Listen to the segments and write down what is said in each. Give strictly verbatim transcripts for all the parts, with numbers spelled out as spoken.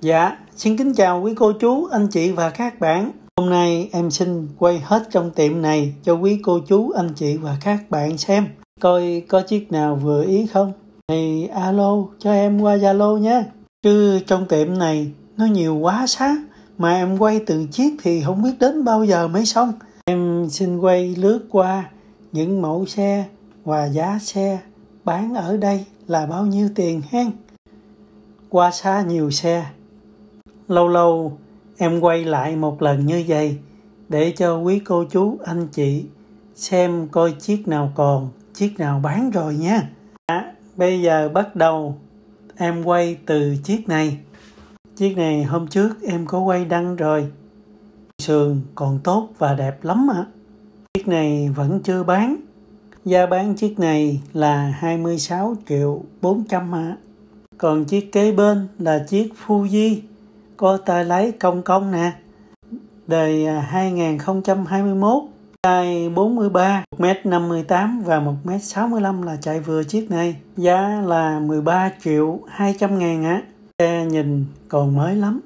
Dạ, xin kính chào quý cô chú, anh chị và các bạn. Hôm nay em xin quay hết trong tiệm này cho quý cô chú, anh chị và các bạn xem. Coi có chiếc nào vừa ý không? Thì alo cho em qua Zalo nhé. Chứ trong tiệm này nó nhiều quá xá. Mà em quay từng chiếc thì không biết đến bao giờ mới xong. Em xin quay lướt qua những mẫu xe và giá xe bán ở đây là bao nhiêu tiền hen. Qua xa nhiều xe. Lâu lâu em quay lại một lần như vậy để cho quý cô chú anh chị xem coi chiếc nào còn, chiếc nào bán rồi nha. À, bây giờ bắt đầu em quay từ chiếc này. Chiếc này hôm trước em có quay đăng rồi. Sườn còn tốt và đẹp lắm ạ. Chiếc này vẫn chưa bán. Giá bán chiếc này là hai mươi sáu triệu bốn trăm ạ. Còn chiếc kế bên là chiếc Fuji có tay lái cong cong nè, đời hai không hai mốt, size bốn mươi ba, một mét năm mươi tám và một mét sáu mươi lăm là chạy vừa chiếc này. Giá là mười ba triệu hai trăm ngàn á. Xe nhìn còn mới lắm.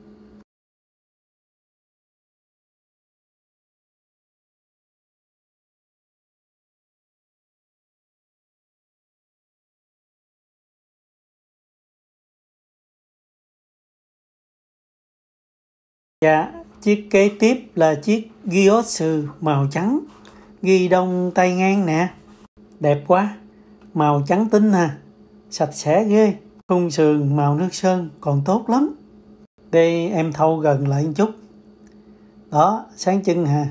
Dạ, chiếc kế tiếp là chiếc Giotsu màu trắng, ghi đông tay ngang nè. Đẹp quá, màu trắng tinh nè, sạch sẽ ghê. Khung sườn màu nước sơn còn tốt lắm. Đây em thâu gần lại một chút. Đó, sáng trưng hà.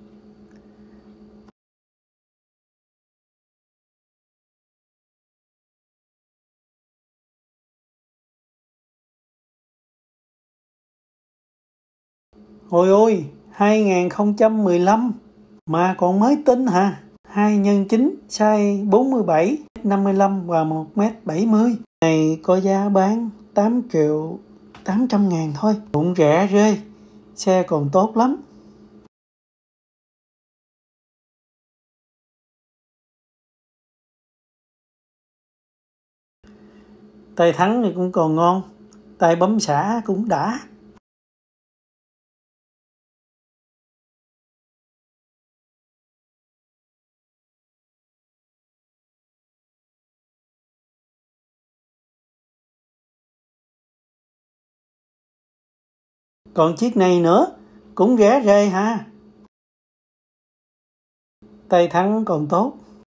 Ôi ôi, hai không một lăm mà còn mới tinh hả? hai nhân chín, size bốn mươi bảy, năm mươi lăm và một mét bảy mươi. Này có giá bán tám triệu tám trăm ngàn thôi. Cũng rẻ rơi, xe còn tốt lắm. Tay thắng thì cũng còn ngon, tay bấm xả cũng đã. Còn chiếc này nữa, cũng rẻ rề ha. Tay thắng còn tốt.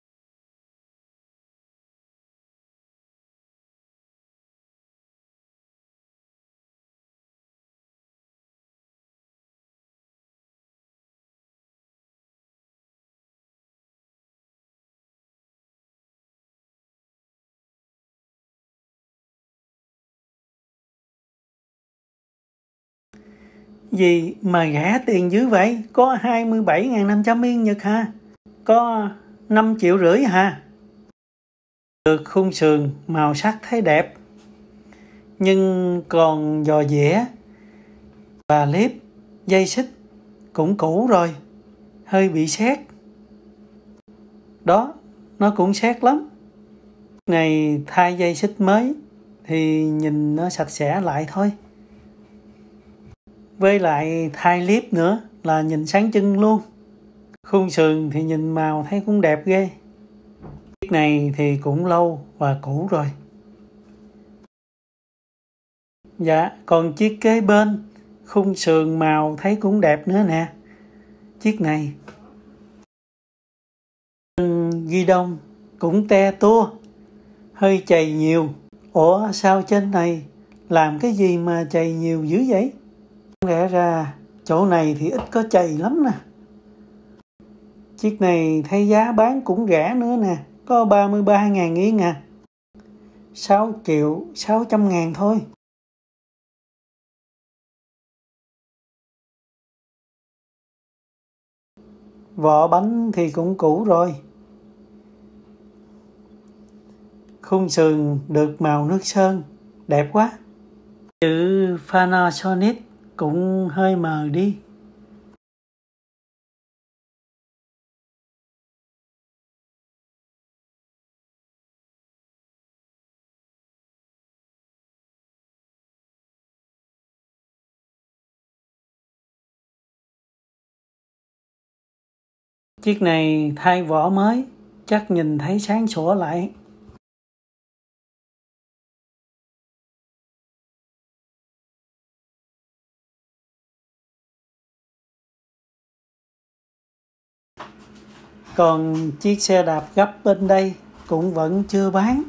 Gì mà rẻ tiền dữ vậy? Có hai mươi bảy nghìn năm trăm yên Nhật ha? Có năm triệu rưỡi ha? Được khung sườn màu sắc thấy đẹp, nhưng còn giò dẻ và liếp, dây xích cũng cũ rồi, hơi bị sét. Đó, nó cũng sét lắm. Này thay dây xích mới thì nhìn nó sạch sẽ lại thôi. Với lại thay liếp nữa là nhìn sáng trưng luôn. Khung sườn thì nhìn màu thấy cũng đẹp ghê. Chiếc này thì cũng lâu và cũ rồi. Dạ, còn chiếc kế bên, khung sườn màu thấy cũng đẹp nữa nè. Chiếc này ghi đông cũng te tua, hơi chày nhiều. Ủa sao trên này làm cái gì mà chày nhiều dữ vậy? Lẽ ra chỗ này thì ít có chày lắm nè. Chiếc này thấy giá bán cũng rẻ nữa nè, có ba mươi ba ngàn yên à. sáu triệu sáu trăm ngàn thôi. Vỏ bánh thì cũng cũ rồi. Khung sườn được màu nước sơn, đẹp quá. Chữ Panasonic cũng hơi mờ đi. Chiếc này thay vỏ mới, chắc nhìn thấy sáng sủa lại. Còn chiếc xe đạp gấp bên đây cũng vẫn chưa bán.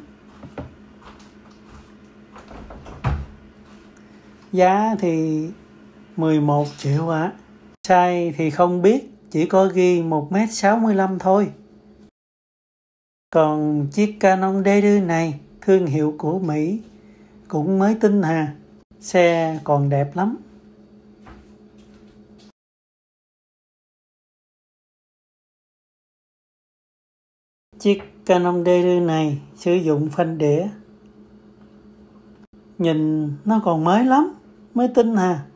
Giá thì mười một triệu ạ. À. Size thì không biết, chỉ có ghi một mét sáu mươi lăm thôi. Còn chiếc Canon đê đê này, thương hiệu của Mỹ, cũng mới tinh hà. Xe còn đẹp lắm. Chiếc Canon đê đê này sử dụng phanh đĩa. Nhìn nó còn mới lắm, mới tinh hà.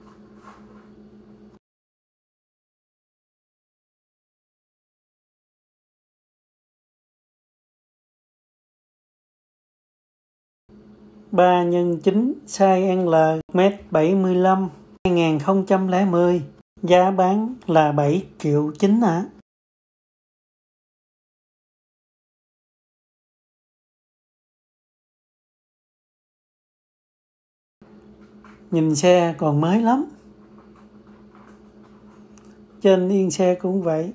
ba nhân chín size L, một mét bảy mươi lăm, hai nghìn không trăm lẻ mười. Giá bán là bảy triệu chín ạ. À. Nhìn xe còn mới lắm. Trên yên xe cũng vậy.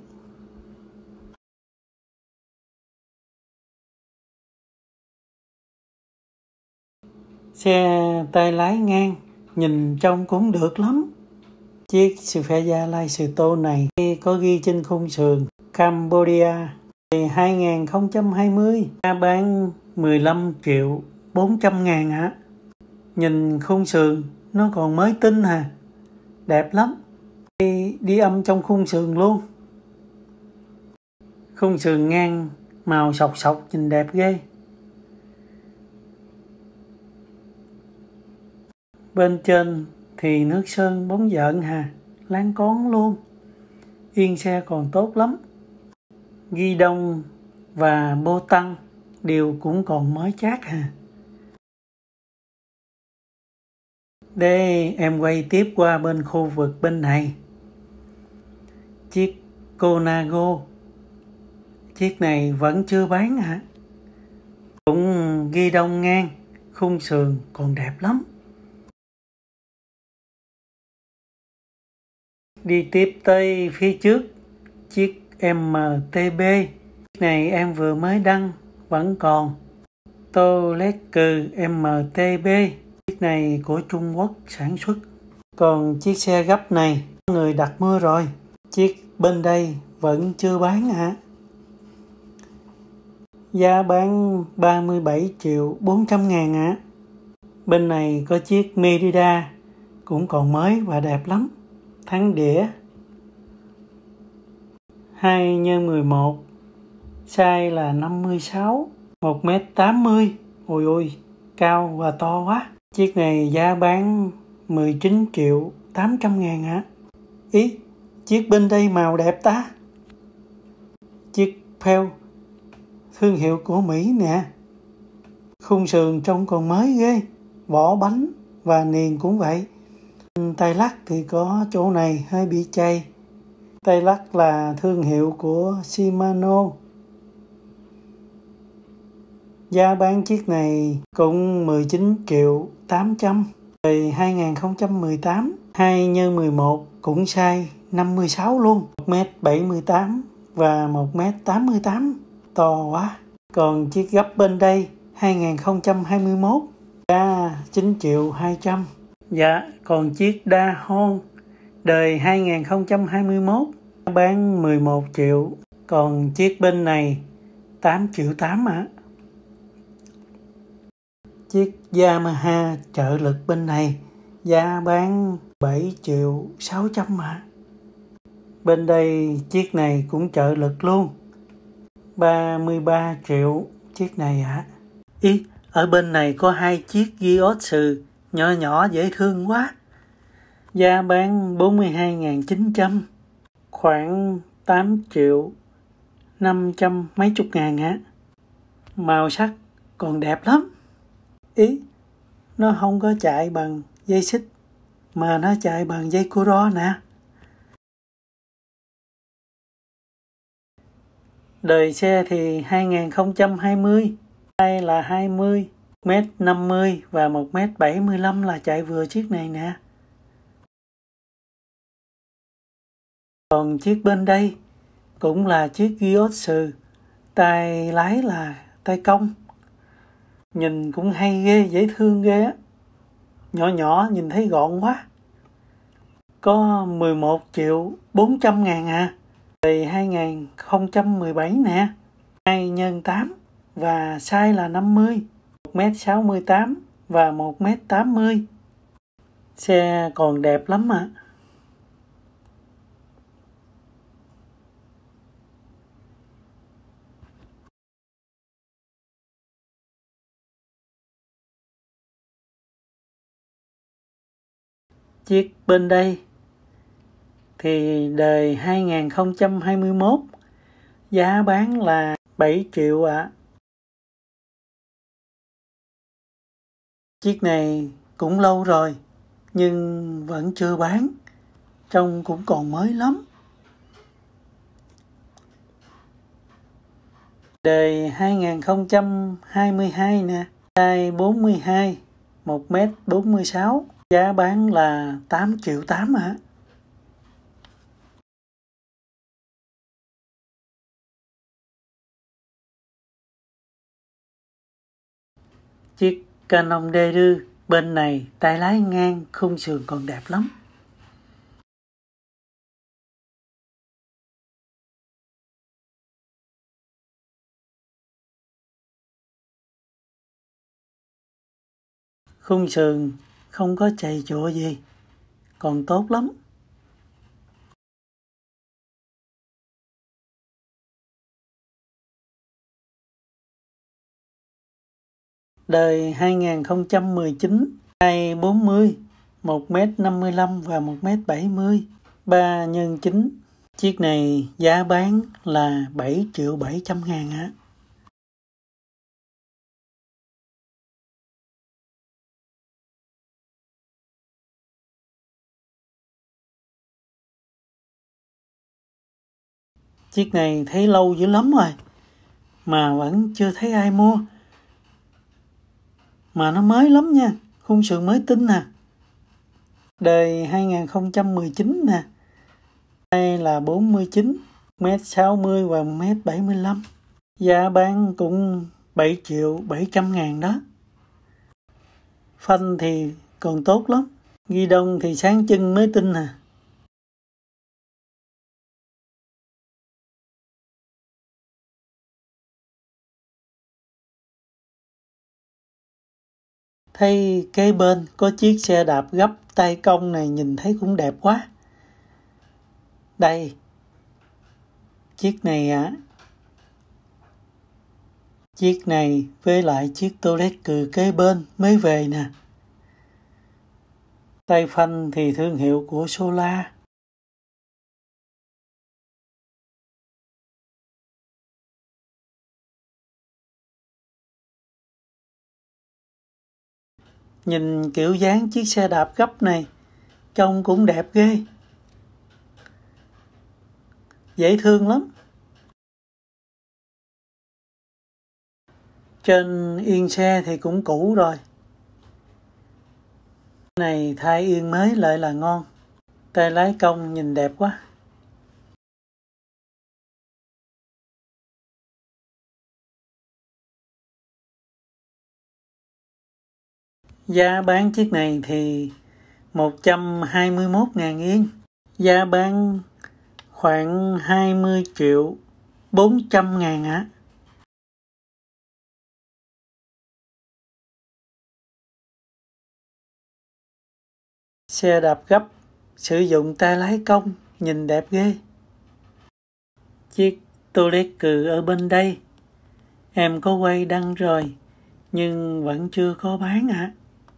Xe tay lái ngang, nhìn trông cũng được lắm. Chiếc Xperia Lifestyle này có ghi trên khung sườn Cambodia hai nghìn không trăm hai mươi, giá bán mười lăm triệu bốn trăm ngàn ạ. À. Nhìn khung sườn nó còn mới tinh hà, đẹp lắm. Đi, đi âm trong khung sườn luôn. Khung sườn ngang màu sọc sọc nhìn đẹp ghê. Bên trên thì nước sơn bóng dợn hà, láng cón luôn. Yên xe còn tốt lắm. Ghi đông và bô tăng đều cũng còn mới chát hà. Để em quay tiếp qua bên khu vực bên này. Chiếc Conago. Chiếc này vẫn chưa bán hả? Cũng ghi đông ngang, khung sườn còn đẹp lắm. Đi tiếp tới phía trước, chiếc em tê bê. Chiếc này em vừa mới đăng, vẫn còn. Tolex em tê bê. Chiếc này của Trung Quốc sản xuất. Còn chiếc xe gấp này, người đặt mua rồi. Chiếc bên đây vẫn chưa bán hả? À? Giá bán ba mươi bảy triệu bốn trăm ngàn ạ. À. Bên này có chiếc Merida, cũng còn mới và đẹp lắm. Thắng đĩa hai nhân mười một, size là năm mươi sáu, một mét tám mươi. Ôi ôi, cao và to quá. Chiếc này giá bán mười chín triệu tám trăm ngàn ạ. À. Ý, chiếc bên đây màu đẹp ta. Chiếc Pale, thương hiệu của Mỹ nè. Khung sườn trông còn mới ghê. Vỏ bánh và niền cũng vậy. Tay lắc thì có chỗ này hơi bị chày. Tay lắc là thương hiệu của Shimano. Giá bán chiếc này cũng mười chín triệu tám trăm. Rồi hai nghìn không trăm mười tám, hai nhân mười một cũng size năm mươi sáu luôn. một mét bảy mươi tám và một mét tám mươi tám. To quá. Còn chiếc gấp bên đây hai nghìn không trăm hai mươi mốt, giá chín triệu hai trăm. Dạ, còn chiếc Dahon đời hai nghìn không trăm hai mươi mốt bán mười một triệu. Còn chiếc bên này tám triệu tám ạ. À. Chiếc Yamaha trợ lực bên này giá bán bảy triệu sáu trăm ạ. À. Bên đây chiếc này cũng trợ lực luôn. ba mươi ba triệu chiếc này ạ. À. Ý, ở bên này có hai chiếc Gios nhỏ nhỏ dễ thương quá. Giá bán bốn mươi hai nghìn chín trăm, khoảng tám triệu năm trăm mấy chục ngàn á. Màu sắc còn đẹp lắm. Ý, nó không có chạy bằng dây xích mà nó chạy bằng dây cô nè. Đời xe thì hai nghìn không trăm hai mươi, đây là hai mươi, một mét năm mươi và một mét bảy mươi lăm là chạy vừa chiếc này nè. Còn chiếc bên đây cũng là chiếc Giotsu, tay lái là tay công. Nhìn cũng hay ghê, dễ thương ghê á. Nhỏ nhỏ nhìn thấy gọn quá. Có mười một triệu bốn trăm ngàn à. Đời hai nghìn không trăm mười bảy nè. hai nhân tám và size là năm mươi, một mét sáu mươi tám và một mét tám mươi. Xe còn đẹp lắm ạ. À. Chiếc bên đây thì đời hai nghìn không trăm hai mươi mốt, giá bán là bảy triệu ạ. À. Chiếc này cũng lâu rồi nhưng vẫn chưa bán, trông cũng còn mới lắm. Đời hai nghìn không trăm hai mươi hai nè, size bốn mươi hai, một mét bốn mươi sáu, giá bán là tám triệu tám ạ. À. Chiếc Canon Daewoo bên này tay lái ngang, khung sườn còn đẹp lắm. Khung sườn không có chày chụa gì, còn tốt lắm. Đời hai nghìn không trăm mười chín, size bốn mươi, một mét năm mươi lăm và một mét bảy mươi, ba nhân chín. Chiếc này giá bán là bảy triệu bảy trăm ngàn á. Chiếc này thấy lâu dữ lắm rồi mà vẫn chưa thấy ai mua. Mà nó mới lắm nha, khung sườn mới tinh nè. Đời hai nghìn không trăm mười chín nè. Đây là bốn mươi chín, một mét sáu mươi và một mét bảy mươi lăm. Giá bán cũng bảy triệu bảy trăm ngàn đó. Phanh thì còn tốt lắm. Ghi đông thì sáng chân mới tinh nè. Thấy kế bên có chiếc xe đạp gấp tay công này nhìn thấy cũng đẹp quá. Đây, chiếc này ạ. À. Chiếc này với lại chiếc Toilet cừ kế bên mới về nè. Tay phanh thì thương hiệu của Sola. Nhìn kiểu dáng chiếc xe đạp gấp này, trông cũng đẹp ghê. Dễ thương lắm. Trên yên xe thì cũng cũ rồi. Này thay yên mới lại là ngon. Tay lái công nhìn đẹp quá. Giá bán chiếc này thì một trăm hai mươi mốt ngàn yên. Giá bán khoảng hai mươi triệu bốn trăm ngàn ạ. À. Xe đạp gấp, sử dụng tay lái công, nhìn đẹp ghê. Chiếc Toilet cừ ở bên đây, em có quay đăng rồi, nhưng vẫn chưa có bán ạ. À.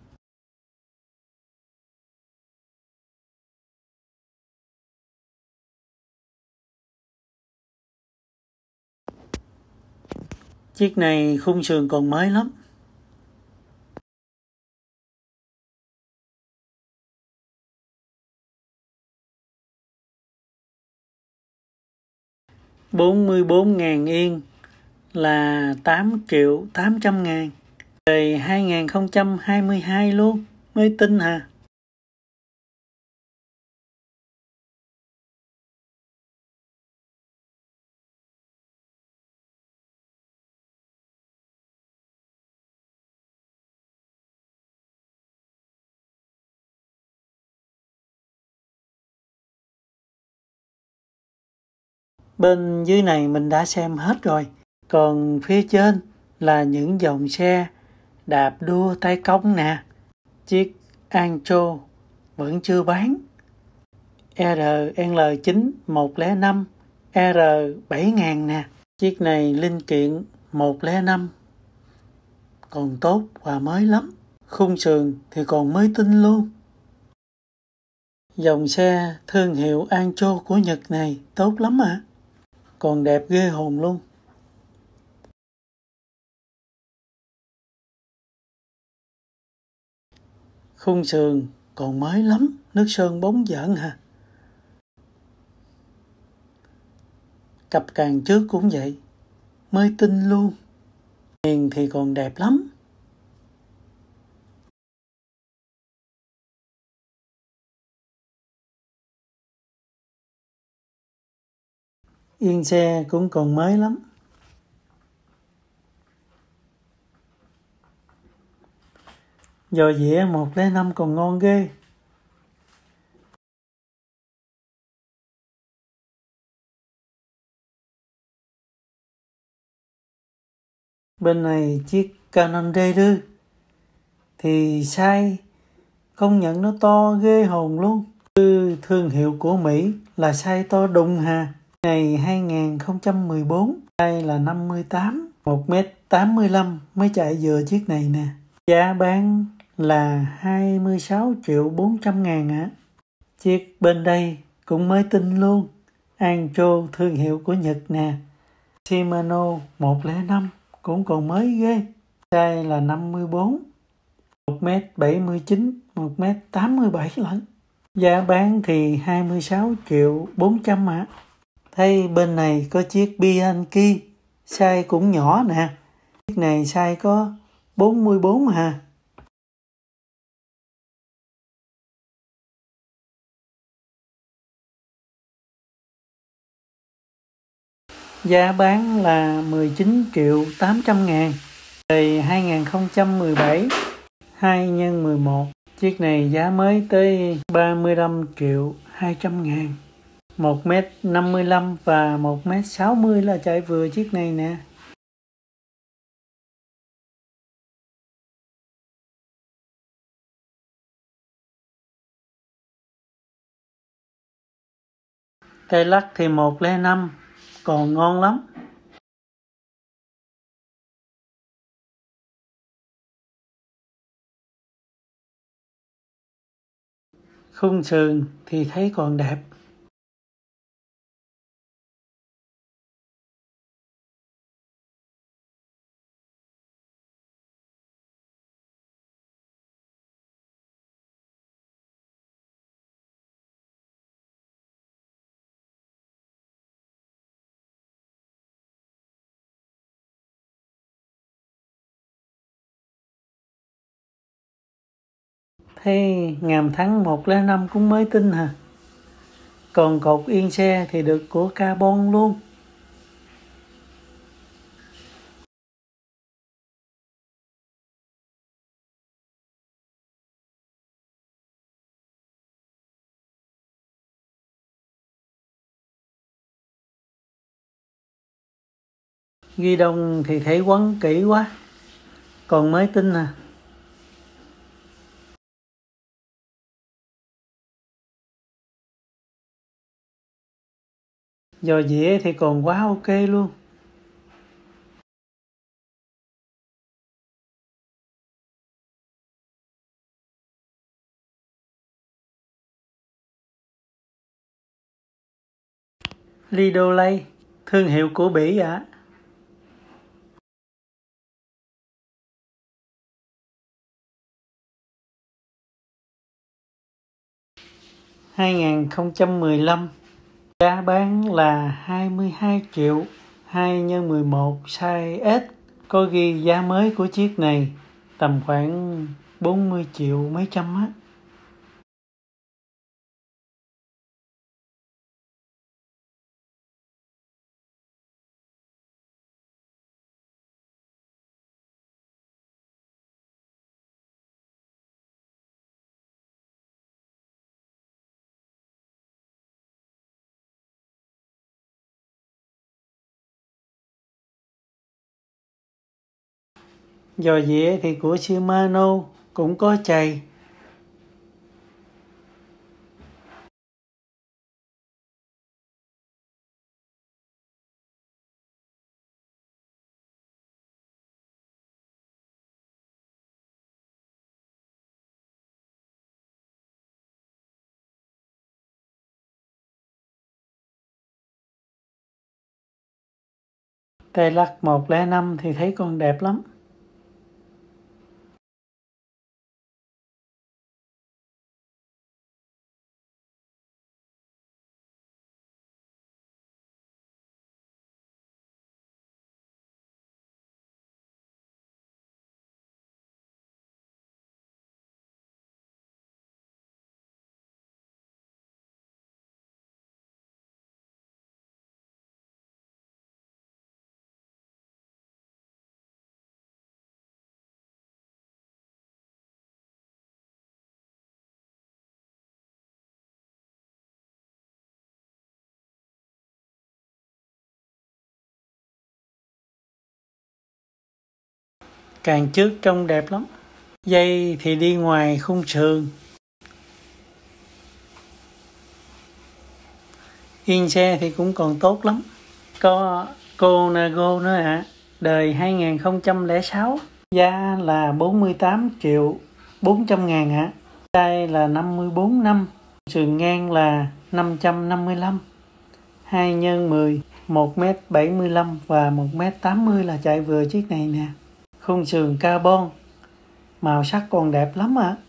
Chiếc này khung sườn còn mới lắm. bốn mươi bốn ngàn yên là tám triệu tám trăm ngàn. Rồi hai không hai hai luôn, mới tin hả? Bên dưới này mình đã xem hết rồi. Còn phía trên là những dòng xe đạp đua tay công nè. Chiếc Ancho vẫn chưa bán. R L chín một không năm R bảy ngàn nè. Chiếc này linh kiện một không năm, còn tốt và mới lắm. Khung sườn thì còn mới tinh luôn. Dòng xe thương hiệu Ancho của Nhật này tốt lắm à. Còn đẹp ghê hồn luôn. Khung sườn còn mới lắm, nước sơn bóng giỡn hả. Cặp càng trước cũng vậy, mới tinh luôn. Tiền thì còn đẹp lắm. Yên xe cũng còn mới lắm. Giò dĩa một không năm còn ngon ghê. Bên này chiếc Canon D bốn thì size công nhận nó to ghê hồn luôn. Từ thương hiệu của Mỹ là size to đùng hà. Này hai không một bốn, size là năm mươi tám, một mét tám mươi lăm mới chạy vừa chiếc này nè. Giá bán là hai mươi sáu triệu bốn trăm ngàn ạ. À. Chiếc bên đây cũng mới tinh luôn. Ancho thương hiệu của Nhật nè. Shimano một không năm cũng còn mới ghê. Size là năm mươi bốn, một mét bảy mươi chín, một mét tám mươi bảy lận. Giá bán thì hai mươi sáu triệu bốn trăm ạ. À. Thấy bên này có chiếc Bianchi, size cũng nhỏ nè. Chiếc này size có bốn mươi bốn hà. Giá bán là mười chín triệu tám trăm ngàn. Đời hai không một bảy, hai nhân mười một. Chiếc này giá mới tới ba mươi lăm triệu hai trăm ngàn. một mét năm mươi lăm và một mét sáu mươi là chạy vừa chiếc này nè. Tay lắc thì một không năm, còn ngon lắm. Khung sườn thì thấy còn đẹp. Thấy ngàm thắng một không năm cũng mới tinh hả. Còn cột yên xe thì được của carbon luôn. Ghi đông thì thấy quấn kỹ quá. Còn mới tinh à. Giò dĩa thì còn quá ok luôn. Lido Lay, thương hiệu của Bỉ ạ. À. hai không một lăm Giá bán là hai mươi hai triệu, hai nhân mười một size S. Có ghi giá mới của chiếc này tầm khoảng bốn mươi triệu mấy trăm á. Giò dĩa thì của Shimano cũng có chày. Tay lắc một không năm thì thấy còn đẹp lắm. Càng trước trông đẹp lắm. Dây thì đi ngoài khung sườn. Yên xe thì cũng còn tốt lắm. Có Conago nữa ạ. À. Đời hai không không sáu. Giá là bốn mươi tám triệu bốn trăm ngàn ạ. À. Size là năm mươi bốn năm. Sườn ngang là năm trăm năm mươi lăm. hai nhân mười, một mét bảy mươi lăm và một mét tám mươi là chạy vừa chiếc này nè. Khung sườn carbon. Màu sắc còn đẹp lắm ạ. À.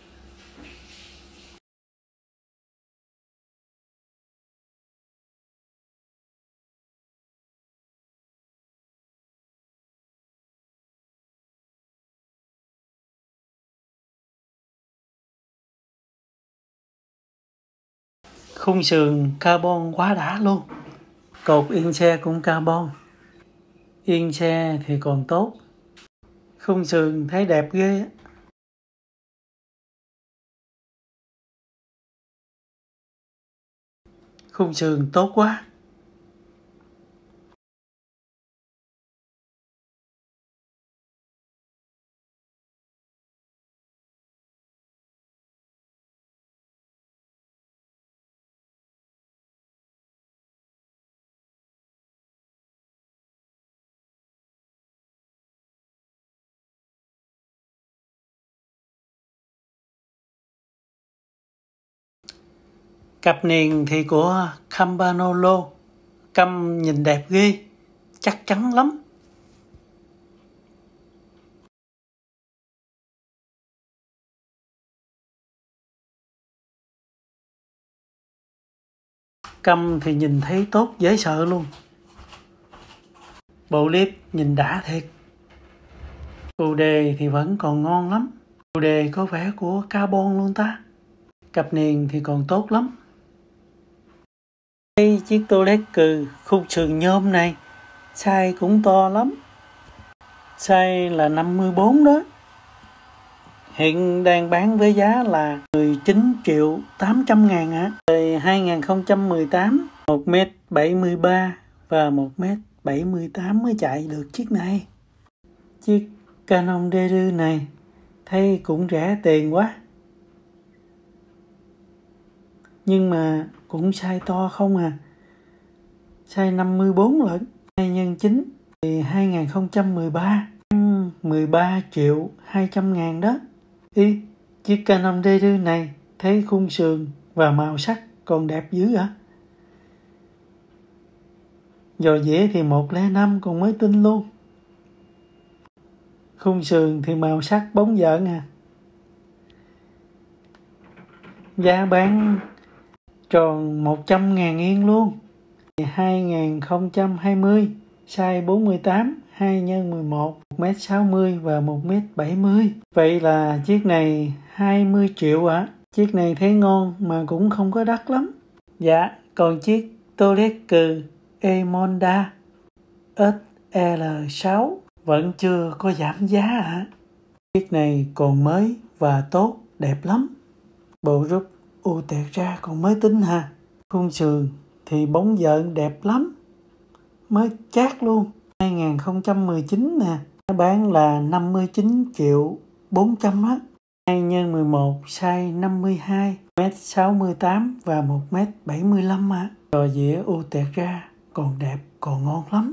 Khung sườn carbon quá đã luôn. Cột yên xe cũng carbon. Yên xe thì còn tốt. Khung sườn thấy đẹp ghê. Khung sườn tốt quá. Cặp niền thì của Campagnolo. Căm nhìn đẹp ghê. Chắc chắn lắm. Căm thì nhìn thấy tốt dễ sợ luôn. Bộ clip nhìn đã thiệt. Phụ đề thì vẫn còn ngon lắm. Phụ đề có vẻ của carbon luôn ta. Cặp niền thì còn tốt lắm. Đây chiếc Tolex cừ khung sườn nhôm này. Size cũng to lắm. Size là năm mươi bốn đó. Hiện đang bán với giá là mười chín triệu tám trăm ngàn ạ. Đời hai không một tám, một mét bảy mươi ba và một mét bảy mươi tám mới chạy được chiếc này. Chiếc Canon đê rờ này thấy cũng rẻ tiền quá. Nhưng mà cũng size to không à. Size năm mươi bốn lận. hai nhân chín thì hai không một ba. mười ba triệu hai trăm ngàn đó. Ý, chiếc Canon đê rờ này thấy khung sườn và màu sắc còn đẹp dữ ạ. À? Giò dĩa thì một không năm còn mới tinh luôn. Khung sườn thì màu sắc bóng giỡn à. Giá bán tròn một trăm ngàn yên luôn. hai không hai không, size bốn mươi tám, hai nhân mười một, một mét sáu mươi và một mét bảy mươi. Vậy là chiếc này hai mươi triệu ạ. À? Chiếc này thấy ngon mà cũng không có đắt lắm. Dạ, còn chiếc Toleku Emonda ích lờ sáu vẫn chưa có giảm giá ạ. À? Chiếc này còn mới và tốt, đẹp lắm. Bộ rút u tẹt ra còn mới tính ha. Khung sườn thì bóng dợn đẹp lắm, mới chát luôn. Hai không một chín nè, bán là năm mươi chín triệu bốn trăm á. Hai nhân mười một, size năm mươi hai, một mét sáu mươi tám và một mét bảy mươi lăm á. Trò dĩa u tẹt ra còn đẹp, còn ngon lắm.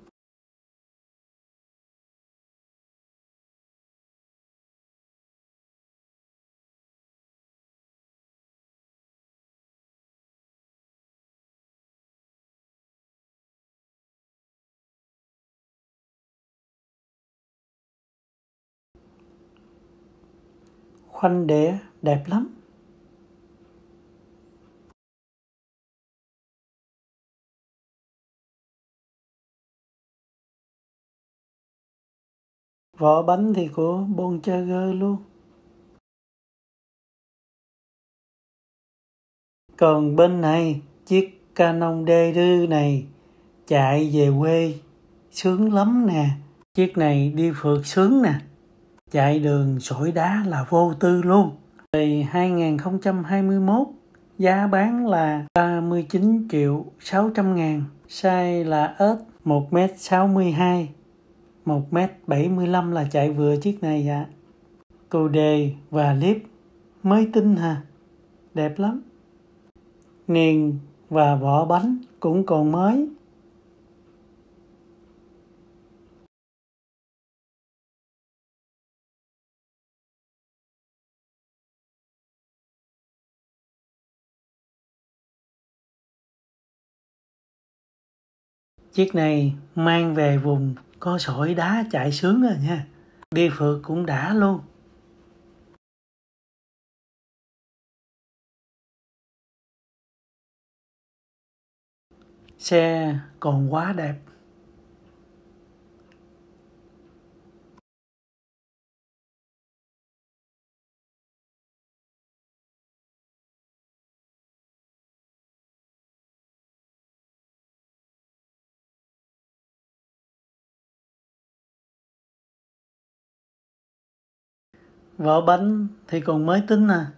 Khoanh đĩa đẹp lắm. Vỏ bánh thì của Bontrager luôn. Còn bên này, chiếc Canon D R này chạy về quê sướng lắm nè. Chiếc này đi phượt sướng nè. Chạy đường sỏi đá là vô tư luôn. Thì hai không hai mốt, giá bán là ba mươi chín triệu sáu trăm ngàn. Size là S một mét sáu mươi hai, một mét bảy mươi lăm là chạy vừa chiếc này ạ. À. Cù đề và clip mới tinh ha, đẹp lắm. Niền và vỏ bánh cũng còn mới. Chiếc này mang về vùng có sỏi đá chạy sướng rồi nha. Đi phượt cũng đã luôn. Xe còn quá đẹp. Vỏ bánh thì còn mới tính à.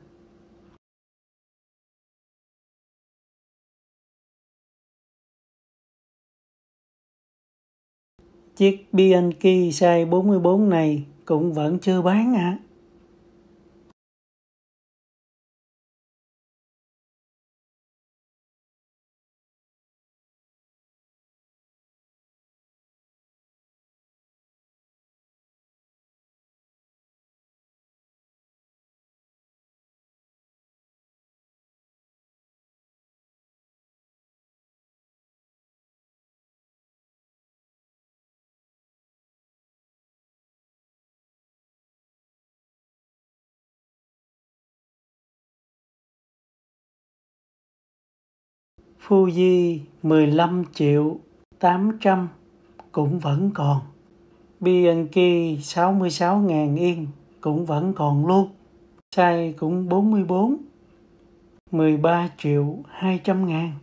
Chiếc Bianchi size bốn mươi bốn này cũng vẫn chưa bán ạ. À. Fuji mười lăm triệu tám trăm cũng vẫn còn. Bianchi sáu mươi sáu ngàn yên cũng vẫn còn luôn. Size cũng bốn mươi bốn, mười ba triệu hai trăm ngàn.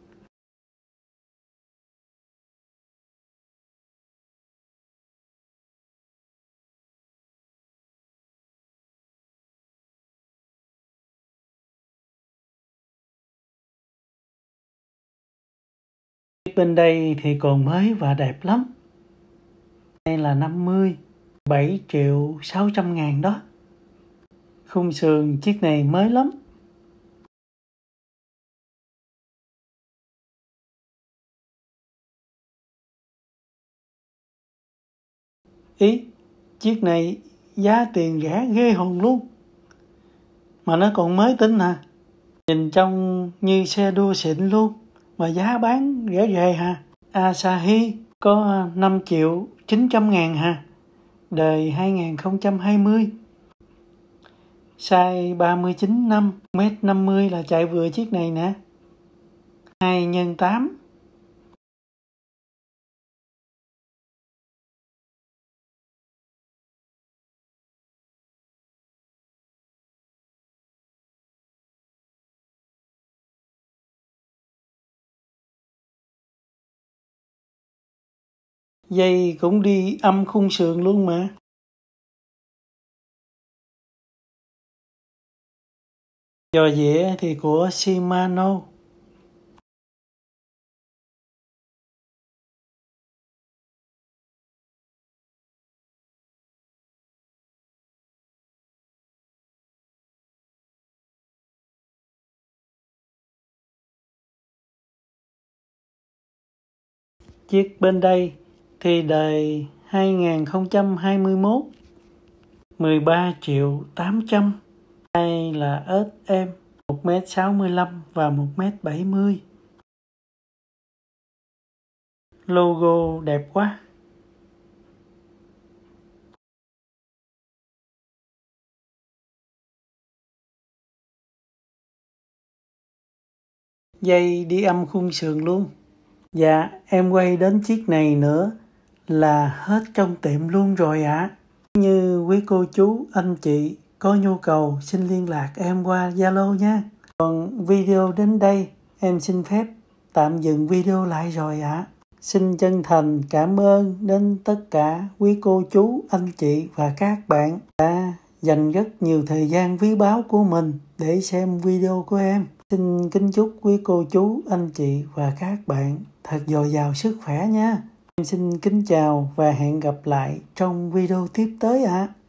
Bên đây thì còn mới và đẹp lắm. Đây là năm mươi, bảy triệu sáu trăm ngàn đó. Khung sườn chiếc này mới lắm. Ý, chiếc này giá tiền rẻ ghê hồn luôn. Mà nó còn mới tính hả? Nhìn trông như xe đua xịn luôn. Mà giá bán rẻ rẻ ha. Asahi có năm triệu chín trăm ngàn ha. Đời hai không hai không. Size ba mươi chín năm, một mét năm mươi là chạy vừa chiếc này nè. hai nhân tám, Dây cũng đi âm khung sườn luôn mà. Giò dĩa thì của Shimano. Chiếc bên đây thì đời hai không hai mốt, mười ba triệu tám trăm. Đây là ếch em một mét sáu mươi lăm và một mét bảy mươi. Logo đẹp quá. Dây đi âm khung sườn luôn. Dạ, em quay đến chiếc này nữa là hết trong tiệm luôn rồi ạ. À. Như quý cô chú, anh chị có nhu cầu xin liên lạc em qua Zalo nha. Còn video đến đây em xin phép tạm dừng video lại rồi ạ. À. Xin chân thành cảm ơn đến tất cả quý cô chú, anh chị và các bạn đã dành rất nhiều thời gian quý báu của mình để xem video của em. Xin kính chúc quý cô chú, anh chị và các bạn thật dồi dào sức khỏe nha. Em xin kính chào và hẹn gặp lại trong video tiếp tới ạ. À.